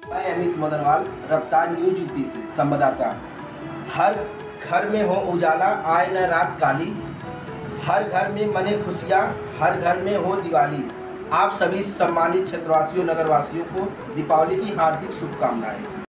मैं अमित मदनवाल, रफ्तार news UP से संवाददाता। हर घर में हो उजाला, आए न रात काली। हर घर में मने खुशियाँ, हर घर में हो दिवाली। आप सभी सम्मानित क्षेत्रवासियों, नगरवासियों को दीपावली की हार्दिक शुभकामनाएं।